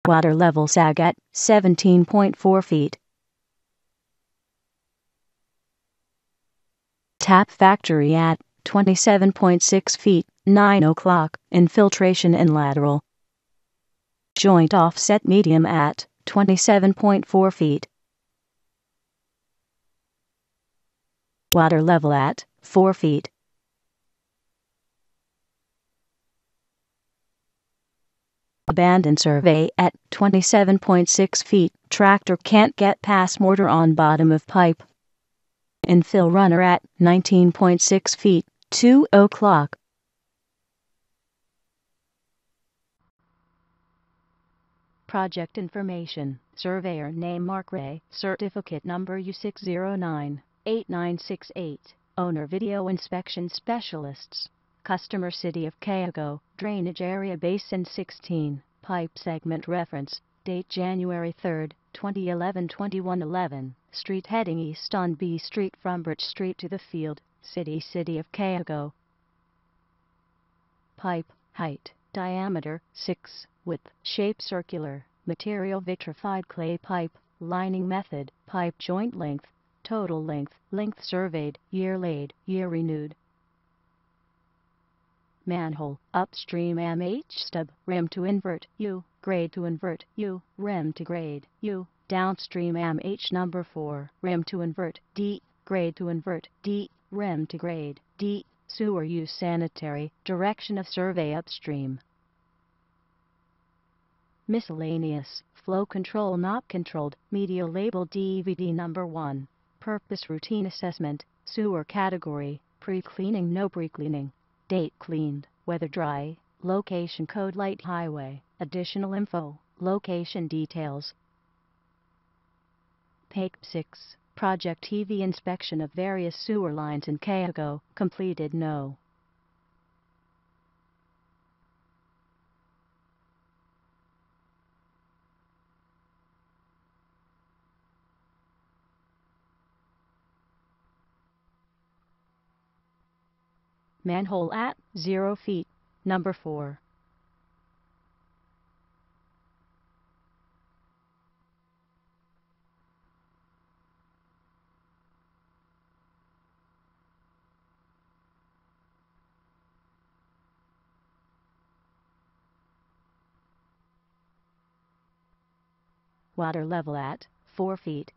Water level sag at 17.4 feet. Tap factory at 27.6 feet, 9 o'clock, infiltration and lateral. Joint offset medium at 27.4 feet. Water level at 4 feet. Abandoned survey at 27.6 feet, tractor can't get past mortar on bottom of pipe. Infill runner at 19.6 feet, 2 o'clock. Project information, surveyor name Mark Ray, certificate number U6098968, owner video inspection specialists, customer city of Cayucos, drainage area basin 16, pipe segment reference, date January 3, 2011 2111, street heading east on B Street from Birch Street to the field, city of Cayucos. Pipe, height, diameter 6, width, shape circular, material vitrified clay pipe, lining method, pipe joint length, total length, length surveyed, year laid, year renewed. Manhole, upstream MH stub, rim to invert U, grade to invert U, rim to grade U, downstream MH number 4, rim to invert D, grade to invert D, rim to grade D, sewer use sanitary, direction of survey upstream. Miscellaneous, flow control not controlled, media label DVD number 1, purpose routine assessment, sewer category, pre-cleaning no pre-cleaning, date cleaned, weather dry, location code light highway, additional info, location details. Page 6, Project TV inspection of various sewer lines in Cayucos, completed no. Manhole at 0 feet, number 4. Water level at 4 feet.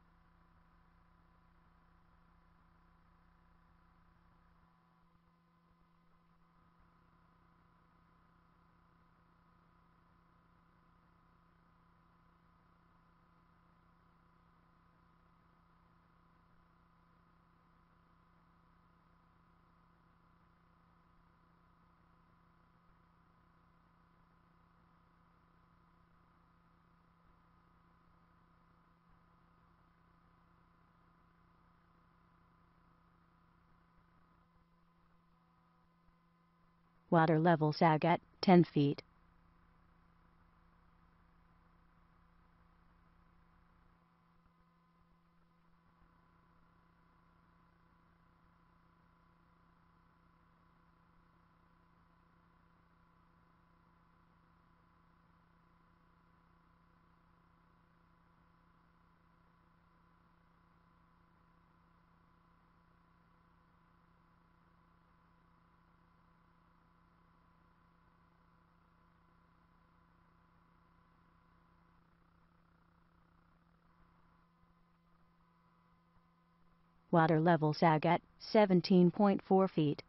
Water level sag at 10 feet. Water level sag at 17.4 feet.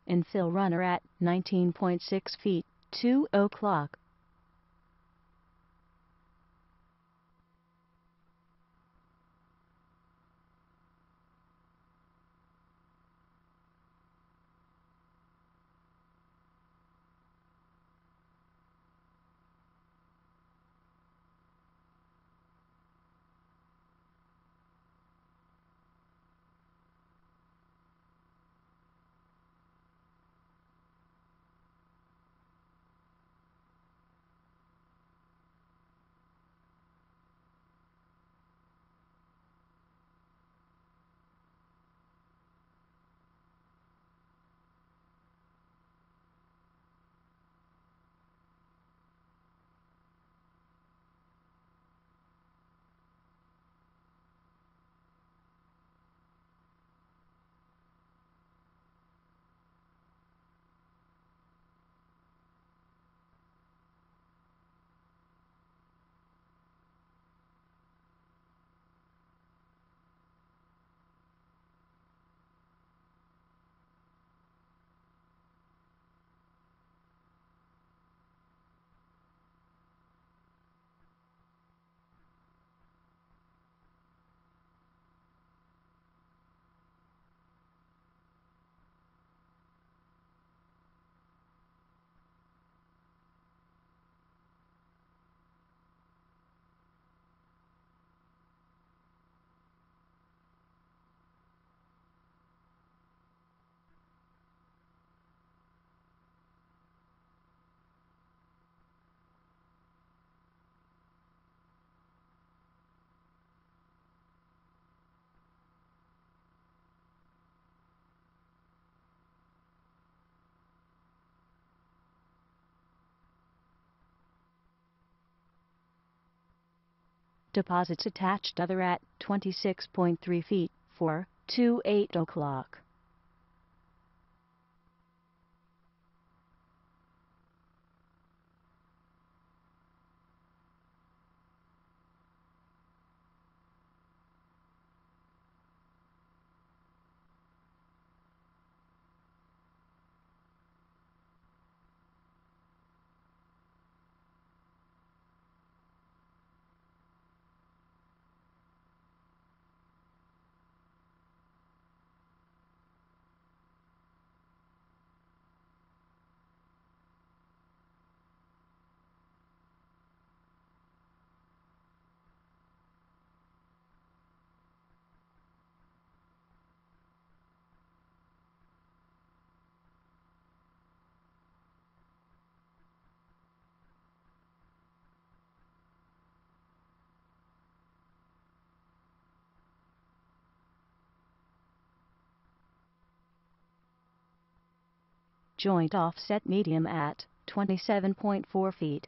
Infill runner at 19.6 feet, 2 o'clock. Deposits attached other at 26.3 feet, 4 to 8 o'clock. Joint offset medium at 27.4 feet.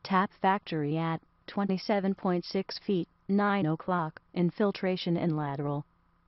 Tap factory at 27.6 feet, 9 o'clock, infiltration in lateral.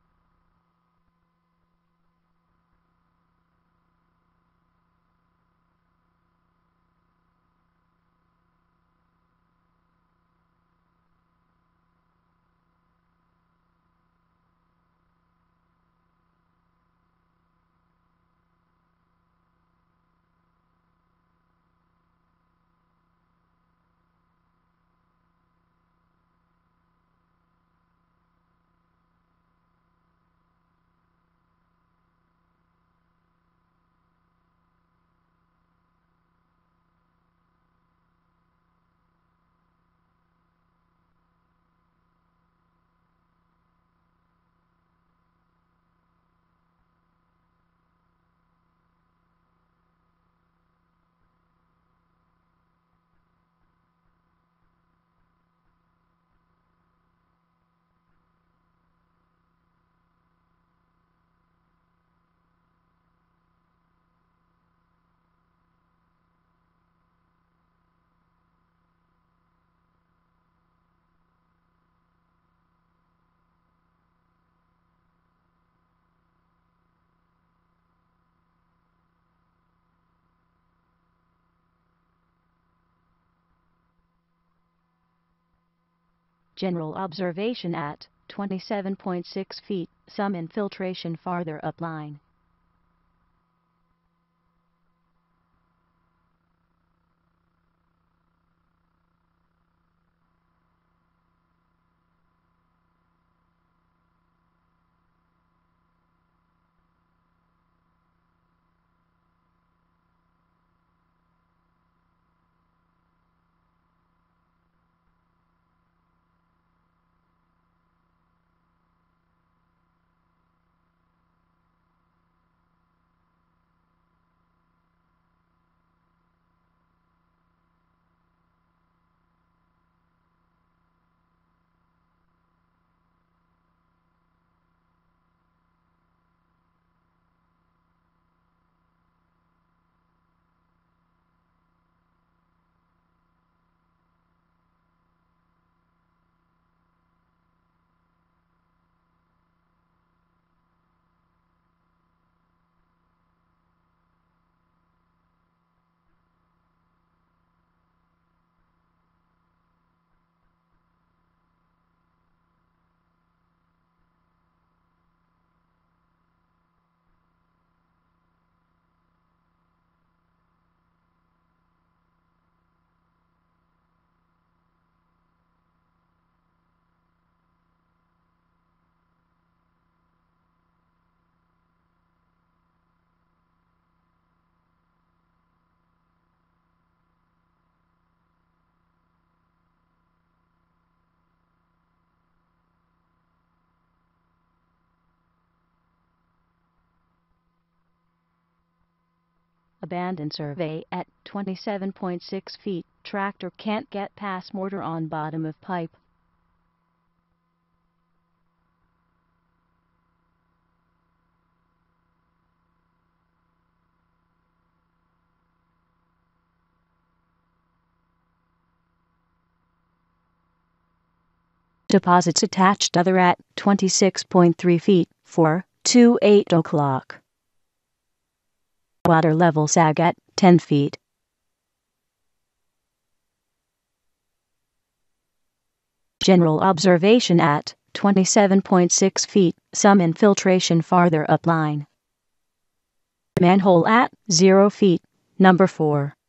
General observation at 27.6 feet, some infiltration farther upline. Abandoned survey at 27.6 feet, tractor can't get past mortar on bottom of pipe. Deposits attached other at 26.3 feet, 4 to 8 o'clock. Water level sag at 10 feet. General observation at 27.6 feet, some infiltration farther upline. Manhole at 0 feet, number 4.